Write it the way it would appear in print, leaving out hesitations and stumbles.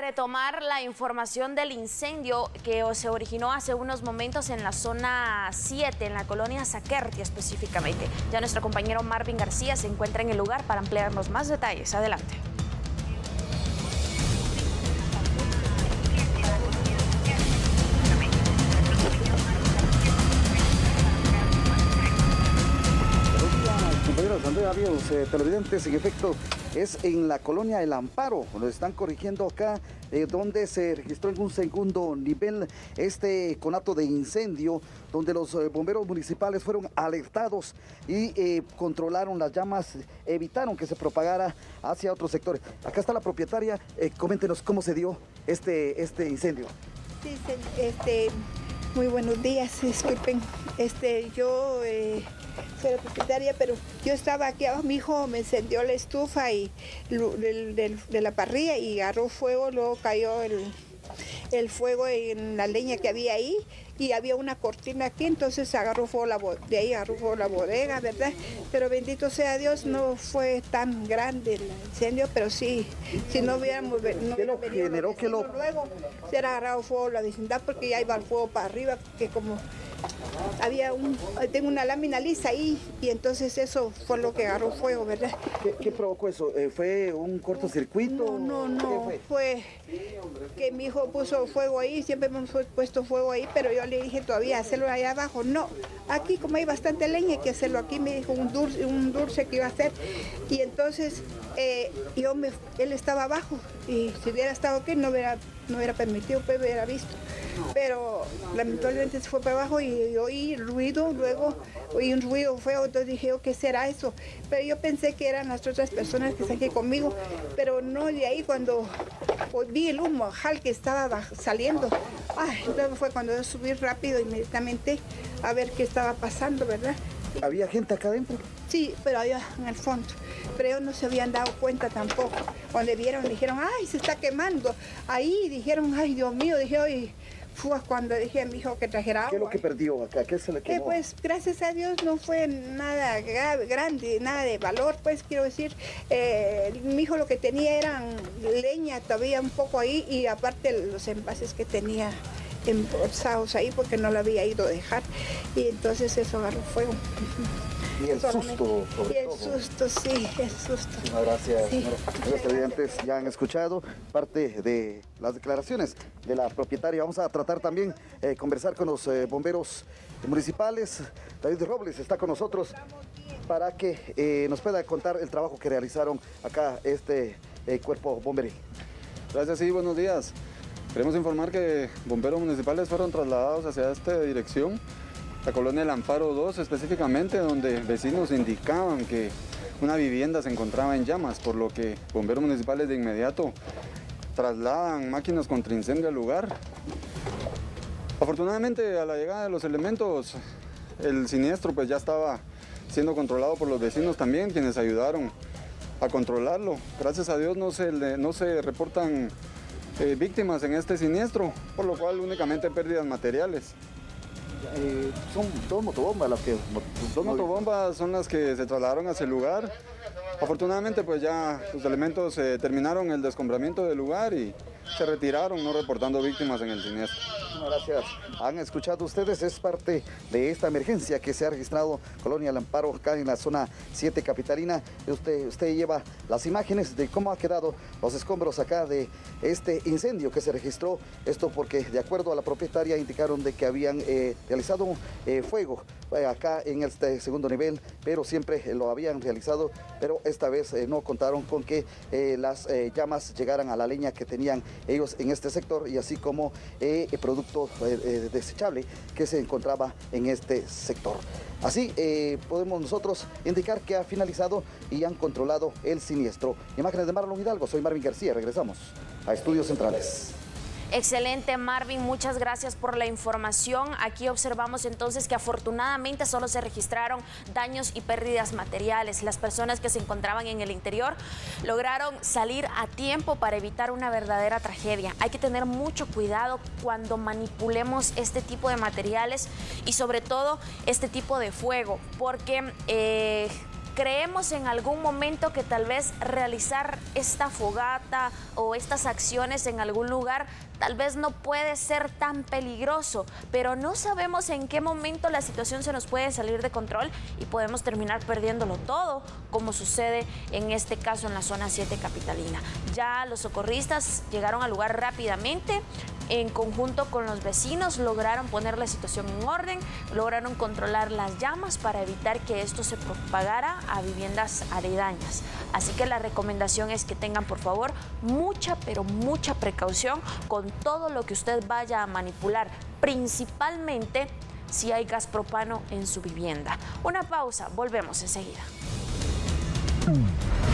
retomar la información del incendio que se originó hace unos momentos en la zona 7, en la colonia Zaquertia específicamente. Ya nuestro compañero Marvin García se encuentra en el lugar para ampliarnos más detalles. Adelante. Compañeros, Andrea, amigos televidentes, en efecto es en la colonia El Amparo, lo están corrigiendo acá, donde se registró en un segundo nivel este conato de incendio, donde los bomberos municipales fueron alertados y controlaron las llamas, evitaron que se propagara hacia otros sectores. Acá está la propietaria, coméntenos cómo se dio este incendio. Sí, muy buenos días, disculpen, yo soy la propietaria, pero yo estaba aquí abajo, mi hijo me encendió la estufa y de la parrilla y agarró fuego, luego cayó el fuego en la leña que había ahí y había una cortina aquí, entonces agarró fuego de ahí agarró fuego la bodega, ¿verdad? Pero bendito sea Dios, no fue tan grande el incendio, pero sí, si no hubiéramos luego se hubiera agarrado fuego la vecindad porque ya iba el fuego para arriba, que como tengo una lámina lisa ahí y entonces eso fue lo que agarró fuego, ¿verdad? ¿Qué provocó eso? ¿Fue un cortocircuito? No, fue que mi hijo puso fuego ahí, siempre hemos puesto fuego ahí, pero yo le dije todavía hacerlo allá abajo. No, aquí como hay bastante leña hay que hacerlo aquí, me dijo un dulce que iba a hacer y entonces él estaba abajo y si hubiera estado aquí no hubiera permitido, pues hubiera visto. Pero lamentablemente se fue para abajo y oí ruido, luego oí un ruido feo, entonces dije, ¿qué será eso? Pero yo pensé que eran las otras personas que están aquí conmigo, pero no, de ahí cuando vi el humo que estaba saliendo, entonces fue cuando yo subí rápido inmediatamente a ver qué estaba pasando, ¿verdad? ¿Había gente acá adentro? Sí, pero allá en el fondo. Pero ellos no se habían dado cuenta tampoco. Cuando vieron, dijeron, ¡ay, se está quemando! Ahí dijeron, ¡ay, Dios mío! Dije, oye, fue cuando dije a mi hijo que trajera agua. ¿Qué es lo que perdió acá? ¿Qué se le quemó? Pues gracias a Dios no fue nada grande, nada de valor, pues quiero decir, mi hijo lo que tenía eran leña todavía un poco ahí y aparte los envases que tenía embolsados ahí porque no lo había ido a dejar y entonces eso agarró fuego. Y el susto, sobre todo. El susto, sí, el susto. Muchas gracias, sí. Los televidentes ya han escuchado parte de las declaraciones de la propietaria. Vamos a tratar también conversar con los bomberos municipales. David Robles está con nosotros para que nos pueda contar el trabajo que realizaron acá cuerpo bomberil. Gracias, sí, buenos días. Queremos informar que bomberos municipales fueron trasladados hacia esta dirección, la colonia El Amparo 2 específicamente, donde vecinos indicaban que una vivienda se encontraba en llamas, por lo que bomberos municipales de inmediato trasladan máquinas contra incendio al lugar. Afortunadamente, a la llegada de los elementos, el siniestro pues ya estaba siendo controlado por los vecinos también, quienes ayudaron a controlarlo. Gracias a Dios no se reportan víctimas en este siniestro, por lo cual únicamente pérdidas materiales. Son dos motobombas las que... Dos motobombas son las que se trasladaron hacia el lugar. Afortunadamente pues ya los elementos terminaron el descombramiento del lugar y se retiraron, no reportando víctimas en el siniestro. Gracias. Han escuchado ustedes, es parte de esta emergencia que se ha registrado Colonia El Amparo, acá en la zona 7 capitalina. Usted lleva las imágenes de cómo ha quedado los escombros acá de este incendio que se registró. Esto porque, de acuerdo a la propietaria, indicaron de que habían realizado fuego acá en este segundo nivel, pero siempre lo habían realizado, pero esta vez no contaron con que las llamas llegaran a la leña que tenían ellos en este sector y así como producto desechable que se encontraba en este sector. Así podemos nosotros indicar que ha finalizado y han controlado el siniestro. Imágenes de Marlon Hidalgo, soy Marvin García, regresamos a Estudios Centrales. Excelente, Marvin, muchas gracias por la información. Aquí observamos entonces que afortunadamente solo se registraron daños y pérdidas materiales. Las personas que se encontraban en el interior lograron salir a tiempo para evitar una verdadera tragedia. Hay que tener mucho cuidado cuando manipulemos este tipo de materiales y sobre todo este tipo de fuego, porque creemos en algún momento que tal vez realizar esta fogata o estas acciones en algún lugar tal vez no puede ser tan peligroso, pero no sabemos en qué momento la situación se nos puede salir de control y podemos terminar perdiéndolo todo, como sucede en este caso en la zona 7 capitalina. Ya los socorristas llegaron al lugar rápidamente, en conjunto con los vecinos lograron poner la situación en orden, lograron controlar las llamas para evitar que esto se propagara a viviendas aledañas. Así que la recomendación es que tengan por favor mucha, pero mucha precaución con todo lo que usted vaya a manipular, principalmente si hay gas propano en su vivienda. Una pausa, volvemos enseguida.